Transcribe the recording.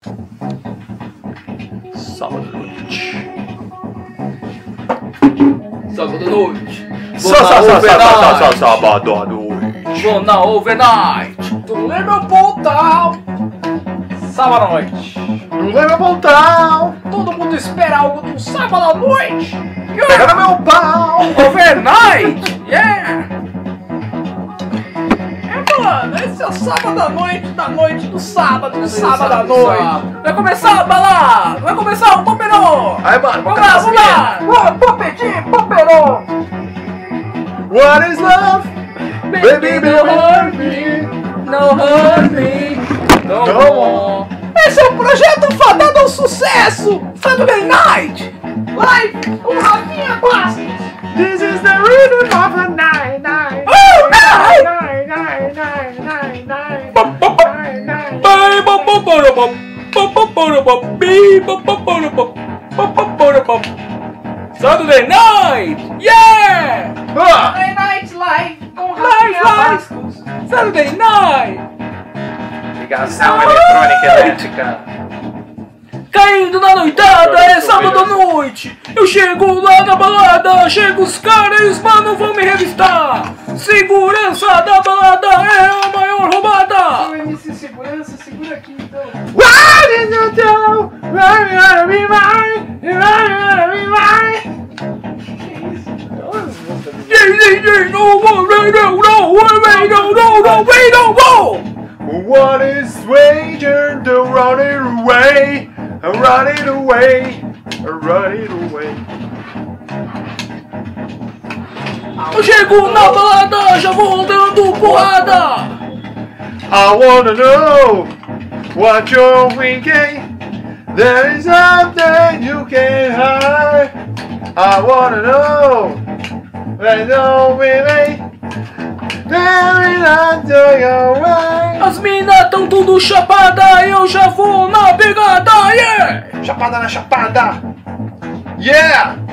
Sábado à noite. Sábado à noite. Sábado à noite. Vou na overnight. Do Liverpool Town. Sábado à noite. Do Liverpool Town. Todo mundo espera algo do sábado à noite. Pega no meu pau. Overnight. Yeah. Mano, esse é o sábado à noite, da noite do sábado, do sábado à noite. Vai começar a balada, vai começar o Poperô. Aí, mano, Vamos lá. Popetinho, Poperô. What is love? Baby, don't hurt me, don't hurt me, no more. Esse é o projeto fadado ao sucesso, Saturday Night Live, o Rafinha Bastos. This is the rhythm of a night, night. Oh, night! Saturday Night! Yeah! Saturday Night Live com Rafinha Bastos. Saturday Night! Ligação eletrônica elétrica. Caindo na noitada, é sábado à noite. Eu chego lá na balada, chego os caras, mano, vão me revistar. Segurança da balada é a maior roubada. MC Segurança, segura aqui então. What is you do? Why you gotta be mine? You gotta be mine? What is wager to run it away? Run it away, run it away. Eu chego na balada, já vou dando porrada. I wanna know what you're thinking. There is something you can hide. I wanna know there's no way. There is nothing your way. As minas tão tudo chapada, eu já vou na pegada, yeah! Chapada na chapada. Yeah!